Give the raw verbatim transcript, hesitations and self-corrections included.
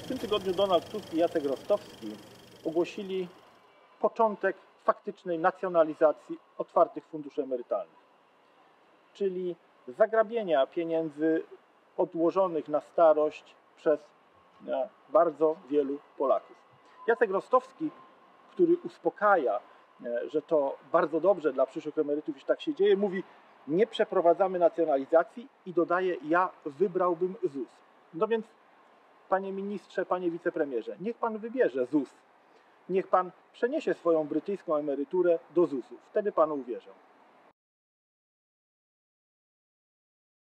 tym tygodniu Donald Tusk i Jacek Rostowski ogłosili początek faktycznej nacjonalizacji otwartych funduszy emerytalnych, czyli zagrabienia pieniędzy odłożonych na starość przez bardzo wielu Polaków. Jacek Rostowski, który uspokaja, że to bardzo dobrze dla przyszłych emerytów, jeśli tak się dzieje, mówi: nie przeprowadzamy nacjonalizacji, i dodaje: ja wybrałbym ZUS. No więc, panie ministrze, panie wicepremierze, niech pan wybierze ZUS. Niech pan przeniesie swoją brytyjską emeryturę do zusu. Wtedy panu uwierzę.